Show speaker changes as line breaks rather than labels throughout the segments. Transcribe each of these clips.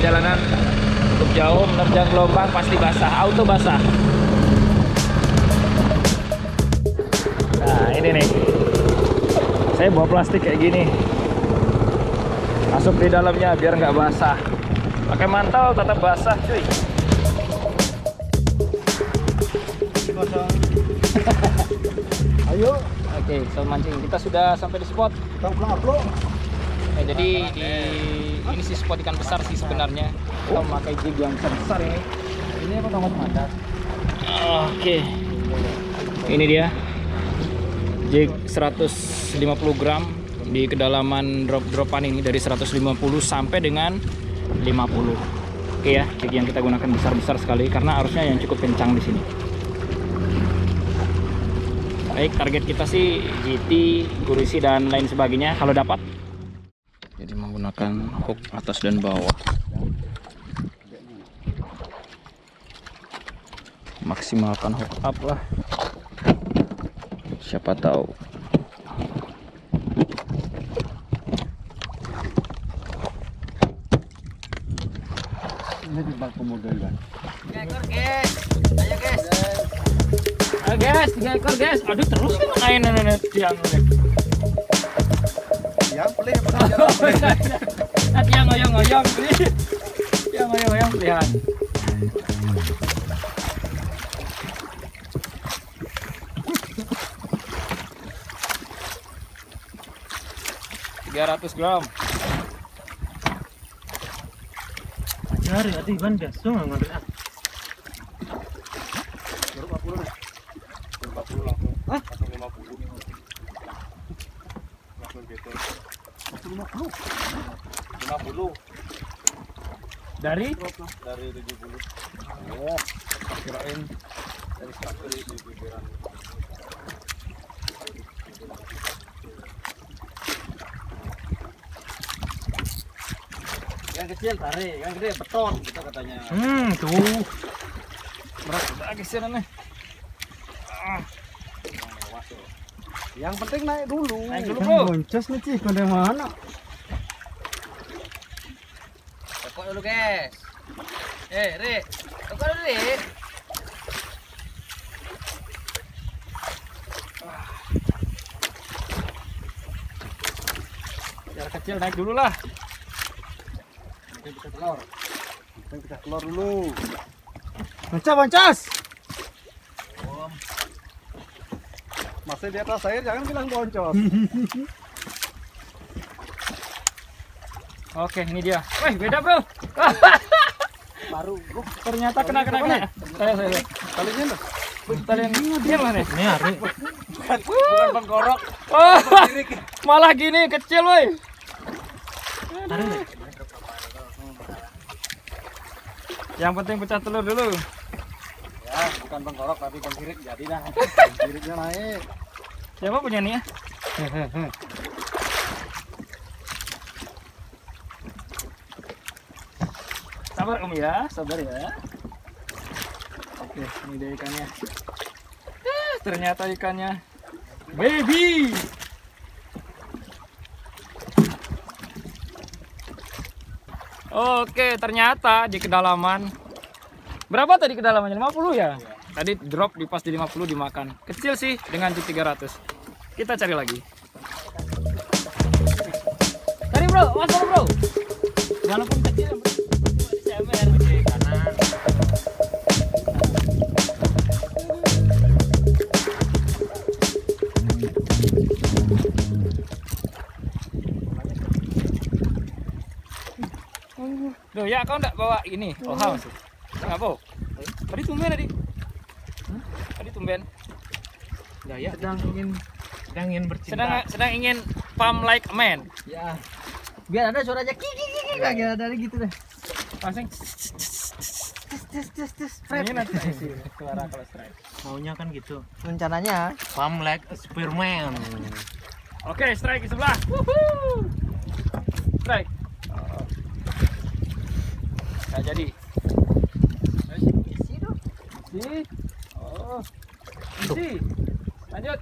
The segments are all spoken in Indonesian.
perjalanan cukup jauh, menerjang gelombang pasti basah, auto basah. Nah ini nih, saya bawa plastik kayak gini, masuk di dalamnya biar nggak basah. Pakai mantel tetap basah cuy.
Ayo.
Oke, so mancing kita sudah sampai di spot. Jadi ini sih spot ikan besar sih sebenarnya. Kita memakai jig yang besar ini.
Ini apa tomat mata?
Oke. Ini dia. Jig 150 gram di kedalaman dropan ini dari 150 sampai dengan 50. Oke ya, jig yang kita gunakan besar-besar sekali karena arusnya yang cukup kencang di sini. Baik, target kita sih GT, gurisi dan lain sebagainya kalau dapat. Jadi menggunakan hook atas dan bawah. Maksimalkan hook up lah. Siapa tahu.
Ini di bangku model kan.
Ekor guys, ayo guys.
Ayo guys, 3 ekor guys. Aduh terus kan main tiang.
Ya, boleh benar.
Tiang ngoyong-ngoyong. Tiang ngoyong-ngoyong lihat. gram.
Cari ati ban biasa nggak ngerti.
Baru 40 nih. 40 langsung. Hah? 50. Langsung gitu. 50. 50.
Dari
70. Oh, kirain dari 100 di pikiran. Yang kecil tarik, yang gede beton kita katanya.
tuh. Berat lagi sih nih.
Yang penting naik dulu.
Naik dulu, Bro.
Boncos nih, Cih. Kode mana?
Tekok dulu guys. Rik, tekok dulu Rik.
Yang kecil naik dulu lah.
Kita telur. Kita telur dulu. Boncos. Masih di atas air, jangan bilang boncos.
Oke, ini dia. Wih, beda, Bro.
Baru.
Ternyata kena. Saya.
Talinya tuh.
Talian dia mana nih?
Ini Ari.
Bukan pengkorok.
Oh, malah gini kecil, woi. Yang penting pecah telur dulu.
Ya, bukan pengkorok tapi pengkirik jadi dah. Kiriknya naik.
Siapa punya nih ya? Sabar Om ya, sabar ya. Oke, ini dia ikannya. Ternyata ikannya baby. Oke, ternyata di kedalaman berapa tadi kedalamannya? 50 ya? Tadi drop di pas di 50 dimakan. Kecil sih dengan jig 300. Kita cari lagi. Cari bro, masuk bro. Walaupun kecil CMR di kanan. Loh ya kau enggak bawa ini? Oh haus. Enggak bawa. Tadi tumben tadi. Tadi tumben. Ya ya.
Sedang ingin bercinta.
Sedang ingin pump like a man.
Ya. Biar ada suaranya kiki lagi ada gitu deh.
Langsung ini nanti isi suara kalau strike.
Maunya kan gitu.
Rencananya
Pump like a spearman.
Oke, strike di sebelah. Woohoo! Strike. Nah, jadi.
Isi dong.
Isi. Oh. Isi. Lanjut.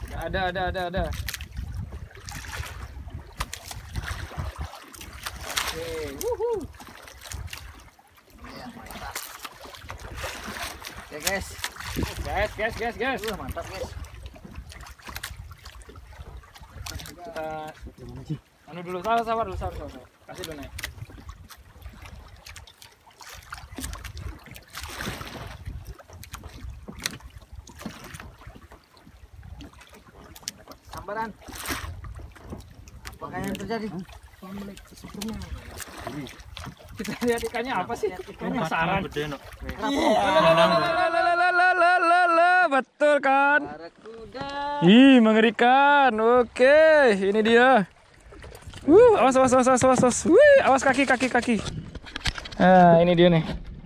Ada.
Oke guys.
Gas.
Mantap guys.
Kita anu dulu, sabar dulu. Kasih dulu naik.
Sambaran. Apa yang terjadi?
Kita lihat ikannya apa sih? Ikannya saran. Betul kan?
Barakuda.
Ih, mengerikan. Oke, ini dia. Awas. Wih, awas kaki. Nah, ini dia nih.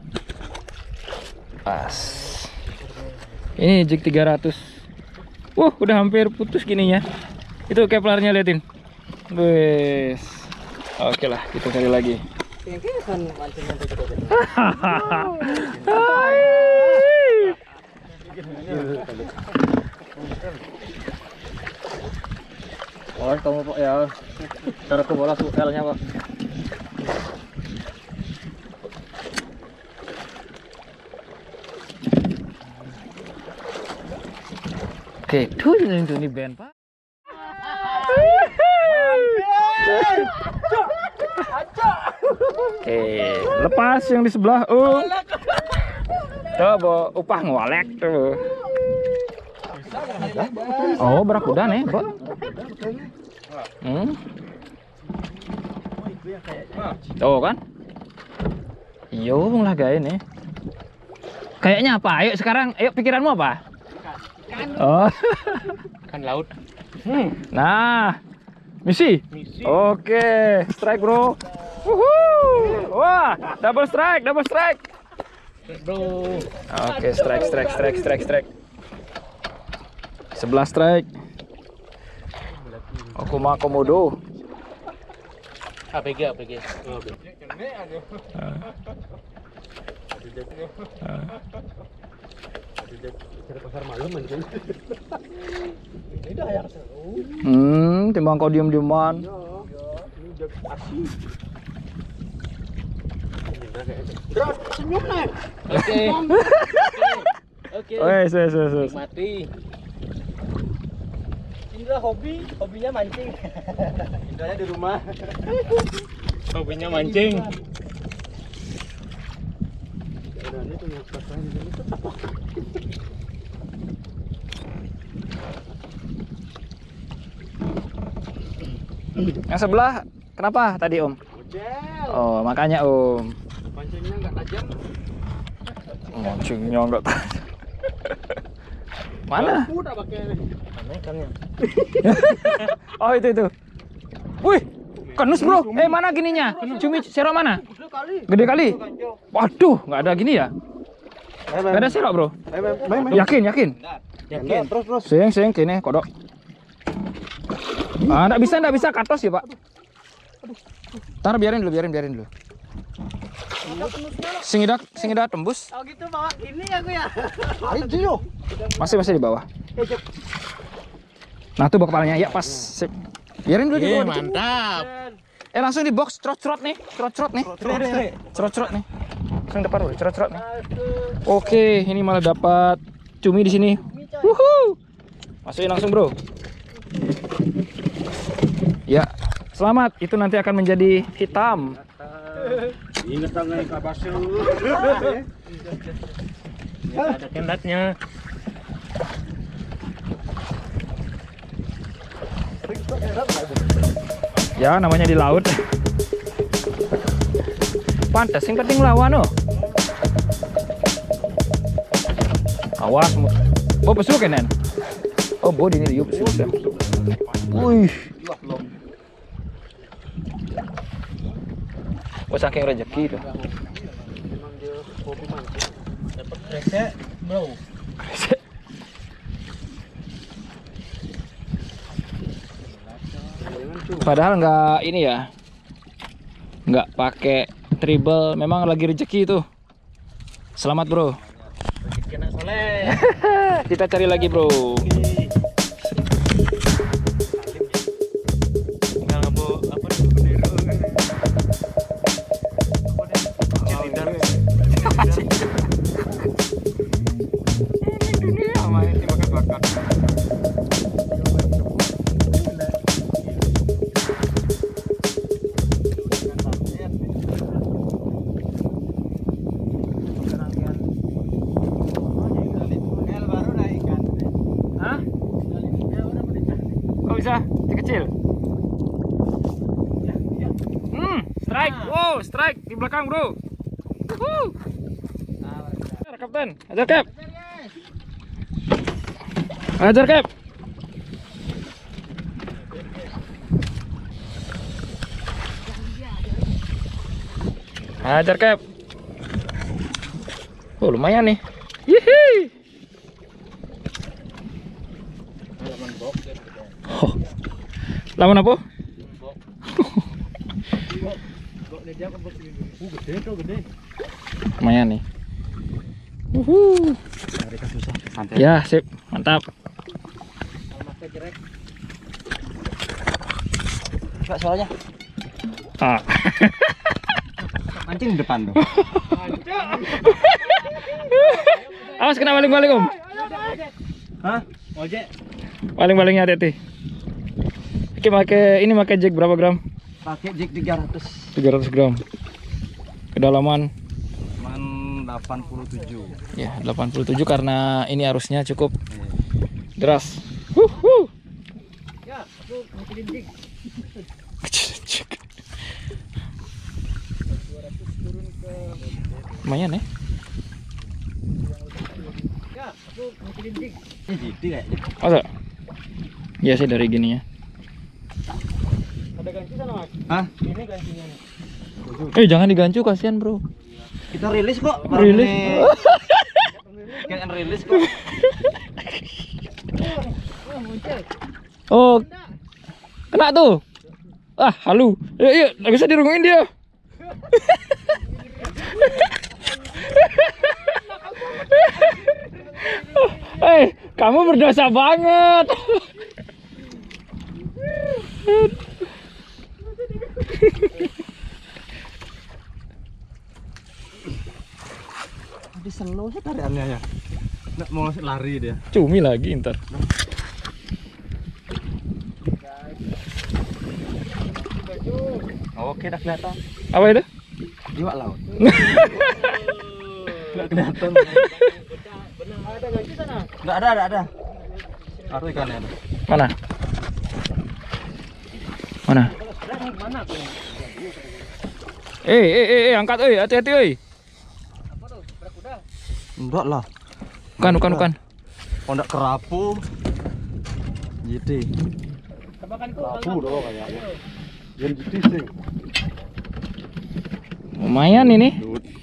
Pas. Ini jig 300. Udah hampir putus gininya. Itu keplarnya, liatin. Wes. Oke lah, kita cari lagi.
Kan mancingnya juga.
Oh, kamu Pak ya. Cara ke bola L-nya Pak.
Oke, tuh ini band Pak. Oke, lepas yang di sebelah. Tuh, upah ngolek tuh. Oh, barakuda nih, Bro. Tuh kan? Yo, lah gaya nih. Kayaknya apa? Ayo sekarang, ayo pikiranmu apa? Oh,
Kan laut.
nah, misi. Oke, strike bro. Wah, double strike.
Bro.
Oke, strike. 11 strike. Okuma Komodo.
APG. Pasar malam anjing.
Timbang kau diem-dieman.
Oke.
Wes.
Mati.
Indra hobinya mancing.
Indranya di rumah. Hobinya mancing.
Yang sebelah kenapa tadi Om? Oh, makanya Om.
Pancingnya nggak tajam.
Mancingnya enggak tajam. Mana?
Udah pakai mana ikannya?
Oh, itu. Wih, kenus bro. Mana gininya? Cumi serok mana? Gede kali. Waduh, nggak ada gini ya? Nggak ada serok bro. Yakin.
Yakin. Terus.
Seng kini kodok. Nggak bisa katos ya Pak. Ntar biarin dulu. Singidak tembus.
Oh gitu bawa gini aku ya.
Masih di bawah. Nah tuh bawa kepalanya ya pas. Sip. Biarin dulu di bawah.
Mantap.
Langsung di box cerot nih. Cerot nih. Langsung depan dulu cerot nih. Oke, ini malah dapat cumi di sini. Wuhu. Masukin langsung bro. Ya, selamat. Itu nanti akan menjadi hitam.
Ingat tangan kabasu. Ada kendatnya.
Ya, namanya di laut. Pantas yang penting lawan oh. Awas. Bo pesu kenen. Oh, bo ini riup pesu. Wih. Oh, saking rezeki tuh.
Memang dia hobi mancing. Dapat kresek, bro.
Padahal nggak ini ya, nggak pakai tribal, memang lagi rezeki tuh. Selamat bro.
Kena soleh.
Kita cari lagi bro.
Tinggal ngebok apa nih bendera.
bro, strike di belakang bro. Kapten, ajar Cap. Ajar Cap. Ajar Cap. Oh lumayan nih. Yihi. Oh. Lawan apa? Lumayan nih. Ya sip, mantap.
Coba suaranya.
Ah.
Mancing di depan tuh.
Awas kena baling-baling Om.
Hah? Ojek.
Baling-balingnya hati-hati. Ini pakai jig berapa gram?
Pakai jig 300.
300 gram. Kedalaman
87.
ya 87 karena ini arusnya cukup deras.
Ya, aku masukin jig.
Lumayan ya.
Ya, aku masukin jig. Ini jig kayaknya.
Masa? Ya sih dari gini ya.
Ada ganci sana, Mas?
Hah?
Ini gancinya nih.
Jangan digancu kasihan bro.
Kita rilis kok.
Rilis.
Kayak rilis kok.
Oh, kena tuh. Ah, halu. Yuk, nggak bisa dirungungin dia. Kamu berdosa banget.
Habis slow sih tariannya ya.
Nggak mau lari dia.
Cumi lagi ntar.
Oke, udah kelihatan.
Apa itu?
Iwak laut.
Nggak kelihatan.
Ada ganci sana? Enggak ada.
Aduh ikannya ada.
Mana? Mana?
Mana tuh?
Angkat, hati-hati,
Apa tuh? Berakuda?
Enggak lah.
Bukan.
Pondak kerapu. Jadi.
Tebakan itu
Kerapu dong kayaknya. Yang jadi sih.
Lumayan ini.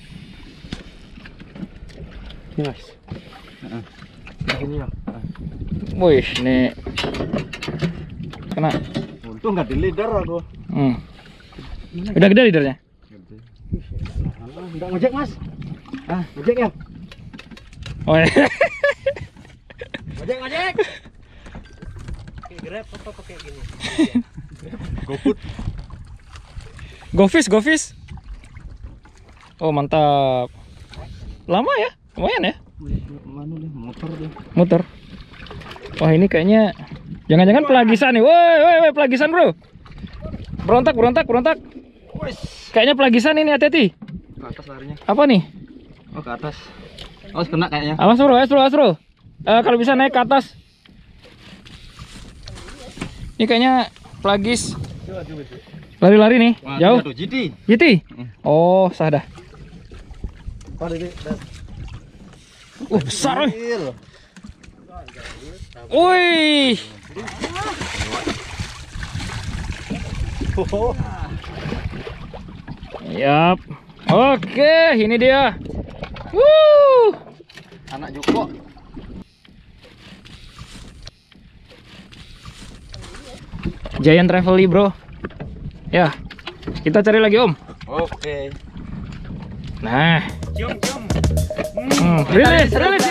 Yes. Ini ya.
Wih, nih. Kena.
Untung nggak di leader aku.
Udah gede leadernya?
Enggak ngejek mas. Ngejek ya.
Oh iya.
Ngojek. Oke, Grab apa pakai gini?
GoFood.
Go-fish. Oh mantap. Lama ya? Lumayan ya?
Mana deh? Motor deh.
Muter. Wah ini kayaknya jangan-jangan pelagisan nih. Woi, pelagisan bro. Berontak. Kayaknya pelagisan ini, hati-hati.
Ke atas larinya.
Apa nih?
Oh ke atas. Oh kena kayaknya.
Awas bro. Kalau bisa naik ke atas. Ini kayaknya pelagis. Lari-lari nih,
Wah,
jauh.
tuh, Jiti.
Oh, sah dah.
Oh, ini.
Besar woi. Wih. Yap. Oke, ini dia.
Anak Joko.
Giant Travely bro. Ya, kita cari lagi om.
Oke.
Nah,
Cium.
rilis ya, rilis.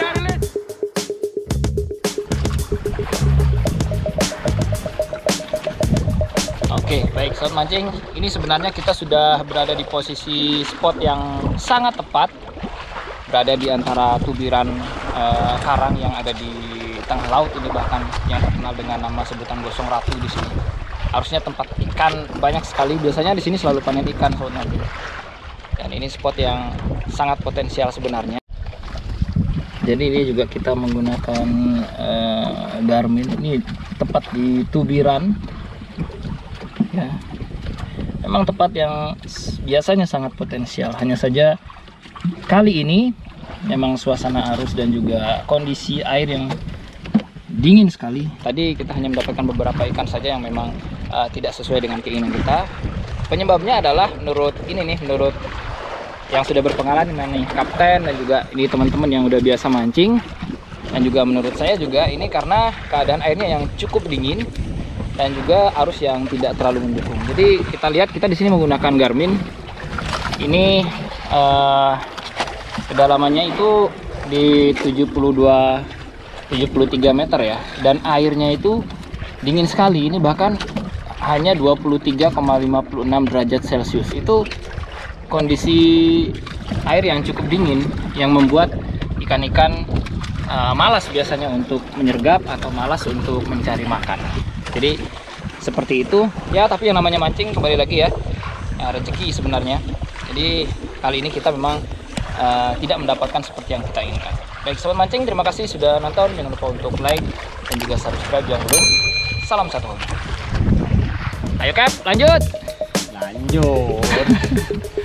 Oke, baik sobat mancing. Ini sebenarnya kita sudah berada di posisi spot yang sangat tepat, berada di antara tubiran karang yang ada di tengah laut ini, bahkan yang terkenal dengan nama sebutan Gosong Ratu di sini. Harusnya tempat ikan banyak sekali. Biasanya di sini selalu panen ikan sobat mancing. Dan ini spot yang sangat potensial sebenarnya. Jadi ini juga kita menggunakan Garmin. Ini tepat di tubiran. Ya. memang tempat yang biasanya sangat potensial. Hanya saja kali ini memang suasana arus dan juga kondisi air yang dingin sekali. Tadi kita hanya mendapatkan beberapa ikan saja yang memang tidak sesuai dengan keinginan kita. Penyebabnya adalah menurut yang sudah berpengalaman nih, kapten dan juga ini teman-teman yang udah biasa mancing, dan juga menurut saya juga ini karena keadaan airnya yang cukup dingin dan juga arus yang tidak terlalu mendukung. Jadi kita lihat, kita di sini menggunakan Garmin. Ini kedalamannya itu di 73 meter ya, dan airnya itu dingin sekali. Ini bahkan hanya 23,56 derajat Celcius. Itu kondisi air yang cukup dingin yang membuat ikan-ikan malas biasanya untuk menyergap atau malas untuk mencari makan. Jadi seperti itu ya, tapi yang namanya mancing kembali lagi ya, rezeki sebenarnya. Jadi kali ini kita memang tidak mendapatkan seperti yang kita inginkan. Baik sobat mancing, terima kasih sudah nonton. Jangan lupa untuk like dan juga subscribe yang belum. Salam satu hobi. Ayo Cap, lanjut.
Lanjut.